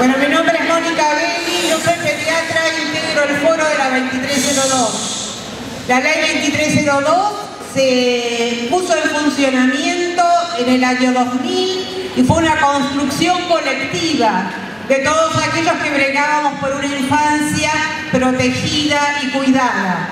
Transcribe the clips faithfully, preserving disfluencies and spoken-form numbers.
Bueno, mi nombre es Mónica Belli, yo soy pediatra y integro el foro de la veintitrés cero dos. La ley veintitrés cero dos se puso en funcionamiento en el año dos mil y fue una construcción colectiva de todos aquellos que bregábamos por una infancia protegida y cuidada.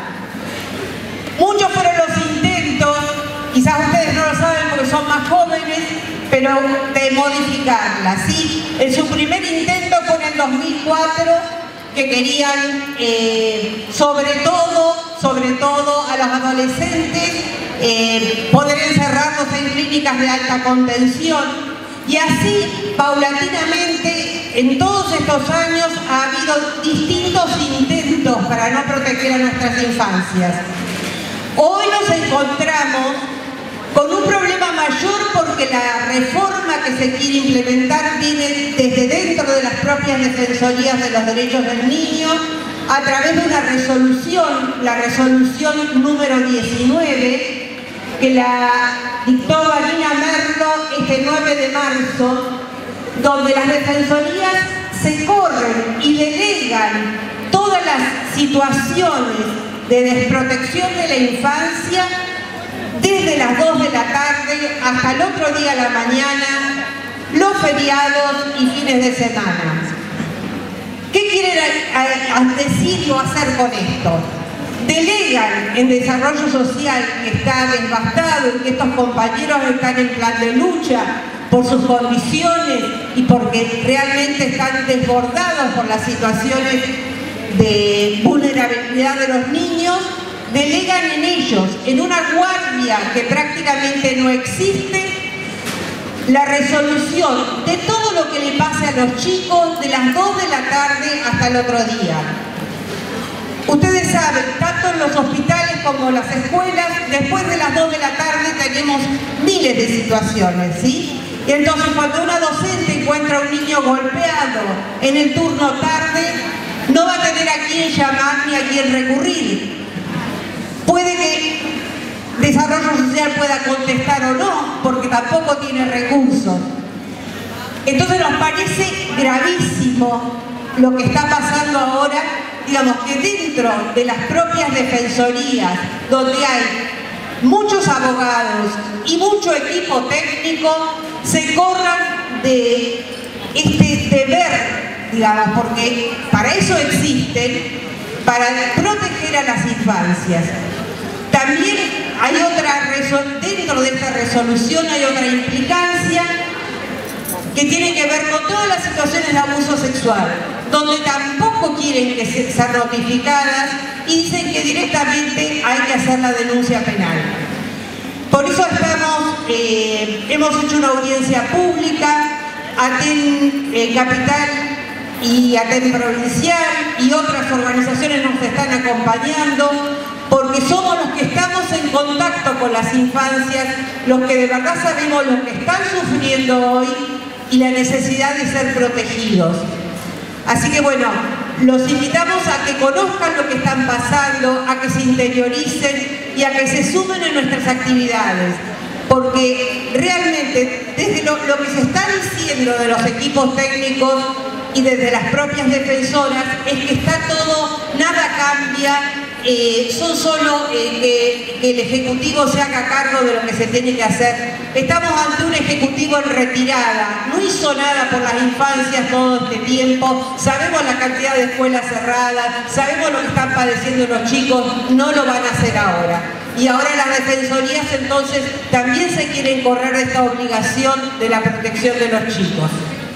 Muchos fueron los intentos, quizás ustedes no lo saben porque son más jóvenes, pero de modificarla, ¿sí? En su primer intento fue en el dos mil cuatro, que querían, eh, sobre todo, sobre todo a los adolescentes, eh, poder encerrarlos en clínicas de alta contención. Y así, paulatinamente, en todos estos años ha habido distintos intentos para no proteger a nuestras infancias. Hoy nos encontramos con un problema mayor porque la reforma que se quiere implementar viene desde dentro de las propias defensorías de los derechos del niño a través de una resolución, la resolución número diecinueve, que la dictó Vanina Merlo este nueve de marzo, donde las defensorías se corren y delegan todas las situaciones de desprotección de la infancia desde las dos de la tarde hasta el otro día de la mañana, los feriados y fines de semana. ¿Qué quieren a, a decir o hacer con esto? Delegan en desarrollo social, que está devastado y que estos compañeros están en plan de lucha por sus condiciones y porque realmente están desbordados por las situaciones de vulnerabilidad de los niños. Delegan en ellos, en una guardia que prácticamente no existe, la resolución de todo lo que le pase a los chicos de las dos de la tarde hasta el otro día. Ustedes saben, tanto en los hospitales como en las escuelas, después de las dos de la tarde tenemos miles de situaciones, ¿sí? Y entonces cuando una docente encuentra a un niño golpeado en el turno tarde, no va a tener a quién llamar ni a quién recurrir. Puede que desarrollo social pueda contestar o no, porque tampoco tiene recursos. Entonces nos parece gravísimo lo que está pasando ahora, digamos que dentro de las propias defensorías, donde hay muchos abogados y mucho equipo técnico, se corran de este deber, digamos, porque para eso existen, para proteger a las infancias. También hay otra, dentro de esta resolución hay otra implicancia que tiene que ver con todas las situaciones de abuso sexual, donde tampoco quieren que sean notificadas y dicen que directamente hay que hacer la denuncia penal. Por eso estamos, eh, hemos hecho una audiencia pública, ATEN eh, Capital y ATEN Provincial y otras organizaciones nos están acompañando, porque somos los que estamos en contacto con las infancias, los que de verdad sabemos lo que están sufriendo hoy y la necesidad de ser protegidos. Así que bueno, los invitamos a que conozcan lo que están pasando, a que se interioricen y a que se sumen en nuestras actividades, porque realmente desde lo, lo que se está diciendo de los equipos técnicos y desde las propias defensoras es que está todo, nada cambia. Eh, son solo eh, que, que el Ejecutivo se haga cargo de lo que se tiene que hacer. Estamos ante un Ejecutivo en retirada, no hizo nada por las infancias todo este tiempo, sabemos la cantidad de escuelas cerradas, sabemos lo que están padeciendo los chicos, no lo van a hacer ahora. Y ahora las defensorías entonces también se quieren correr de esta obligación de la protección de los chicos.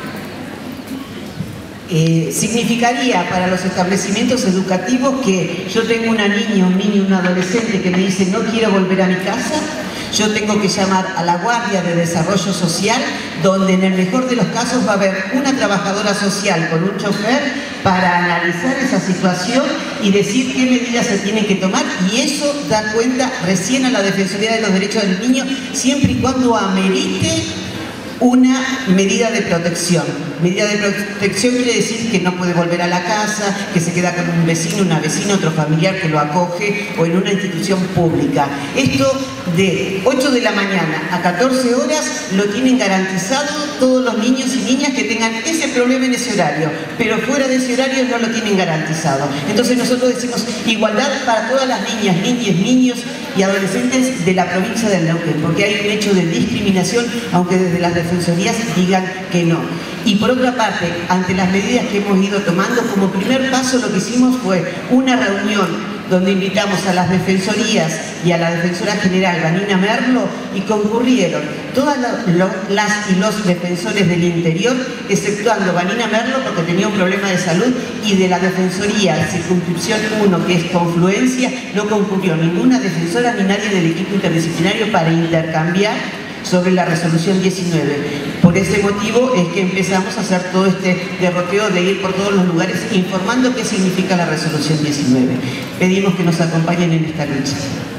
Eh, significaría para los establecimientos educativos que yo tengo una niña, un niño, un adolescente que me dice no quiero volver a mi casa, yo tengo que llamar a la Guardia de Desarrollo Social, donde en el mejor de los casos va a haber una trabajadora social con un chofer para analizar esa situación y decir qué medidas se tienen que tomar, y eso da cuenta recién a la Defensoría de los Derechos del Niño, siempre y cuando amerite una medida de protección. Medida de protección quiere decir que no puede volver a la casa, que se queda con un vecino, una vecina, otro familiar que lo acoge o en una institución pública. Esto de ocho de la mañana a catorce horas lo tienen garantizado todos los niños y niñas que tengan ese problema en ese horario, pero fuera de ese horario no lo tienen garantizado. Entonces nosotros decimos igualdad para todas las niñas, niños, niños y adolescentes de la provincia del Neuquén, porque hay un hecho de discriminación, aunque desde las defensorías digan que no. Y por otra parte, ante las medidas que hemos ido tomando, como primer paso lo que hicimos fue una reunión donde invitamos a las defensorías y a la defensora general, Vanina Merlo, y concurrieron todas las y los defensores del interior, exceptuando Vanina Merlo porque tenía un problema de salud, y de la defensoría circunscripción uno, que es Confluencia, no concurrió ninguna defensora ni nadie del equipo interdisciplinario para intercambiar sobre la resolución diecinueve. Por ese motivo es que empezamos a hacer todo este derroteo de ir por todos los lugares informando qué significa la resolución diecinueve. Pedimos que nos acompañen en esta lucha.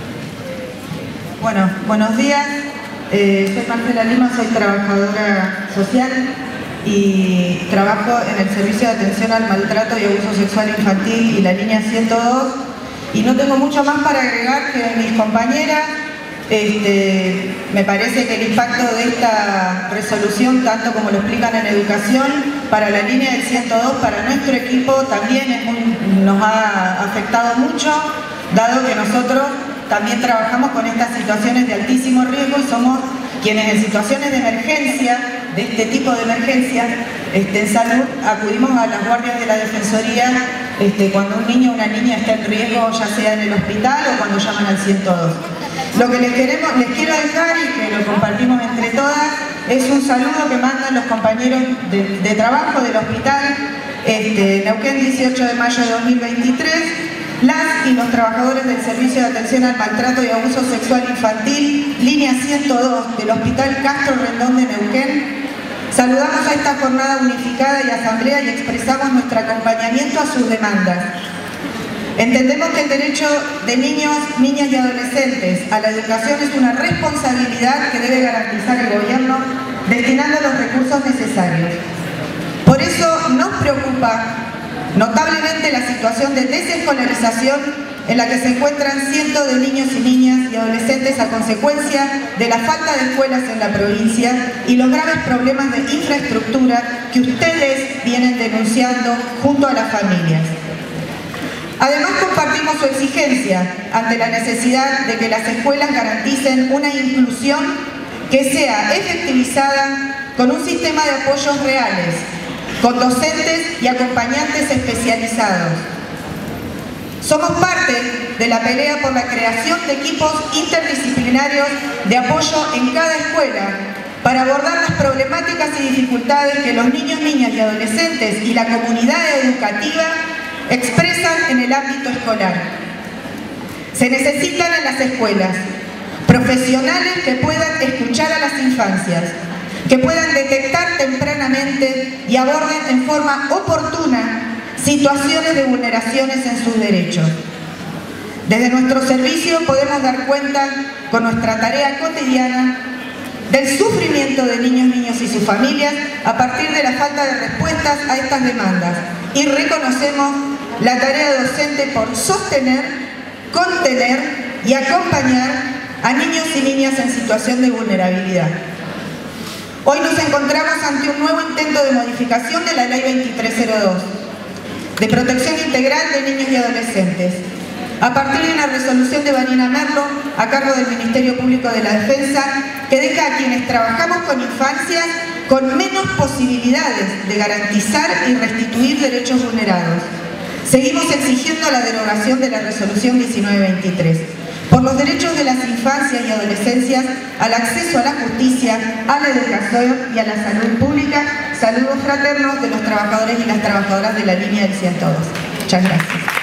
Bueno, buenos días. Eh, soy Marcela Lima, soy trabajadora social y trabajo en el Servicio de Atención al Maltrato y Abuso Sexual Infantil y la línea ciento dos, y no tengo mucho más para agregar que mis compañeras. Este, me parece que el impacto de esta resolución, tanto como lo explican en educación, para la línea del ciento dos, para nuestro equipo también es muy, nos ha afectado mucho, dado que nosotros también trabajamos con estas situaciones de altísimo riesgo y somos quienes en situaciones de emergencia, de este tipo de emergencias, este, en salud, acudimos a las guardias de la Defensoría este, cuando un niño o una niña está en riesgo, ya sea en el hospital o cuando llaman al ciento dos. Lo que les, queremos, les quiero dejar y que lo compartimos entre todas es un saludo que mandan los compañeros de, de trabajo del hospital este, Neuquén, dieciocho de mayo de dos mil veintitrés, las y los trabajadores del Servicio de Atención al Maltrato y Abuso Sexual Infantil, línea ciento dos del Hospital Castro Rendón de Neuquén. Saludamos a esta jornada unificada y asamblea y expresamos nuestro acompañamiento a sus demandas. Entendemos que el derecho de niños, niñas y adolescentes a la educación es una responsabilidad que debe garantizar el gobierno destinando los recursos necesarios. Por eso nos preocupa notablemente la situación de desescolarización en la que se encuentran cientos de niños y niñas y adolescentes a consecuencia de la falta de escuelas en la provincia y los graves problemas de infraestructura que ustedes vienen denunciando junto a las familias. Además, compartimos su exigencia ante la necesidad de que las escuelas garanticen una inclusión que sea efectivizada con un sistema de apoyos reales, con docentes y acompañantes especializados. Somos parte de la pelea por la creación de equipos interdisciplinarios de apoyo en cada escuela para abordar las problemáticas y dificultades que los niños, niñas y adolescentes y la comunidad educativa expresan en el ámbito escolar. Se necesitan en las escuelas profesionales que puedan escuchar a las infancias, que puedan detectar tempranamente y aborden en forma oportuna situaciones de vulneraciones en sus derechos. Desde nuestro servicio podemos dar cuenta con nuestra tarea cotidiana del sufrimiento de niños, niñas y sus familias a partir de la falta de respuestas a estas demandas, y reconocemos la tarea docente por sostener, contener y acompañar a niños y niñas en situación de vulnerabilidad. Hoy nos encontramos ante un nuevo intento de modificación de la Ley veintitrés cero dos, de protección integral de niños y adolescentes, a partir de una resolución de Vanina Merlo a cargo del Ministerio Público de la Defensa, que deja a quienes trabajamos con infancias con menos posibilidades de garantizar y restituir derechos vulnerados. Seguimos exigiendo la derogación de la resolución diecinueve veintitrés por los derechos de las infancias y adolescencias al acceso a la justicia, a la educación y a la salud pública. Saludos fraternos de los trabajadores y las trabajadoras de la línea del ciento dos. Muchas gracias.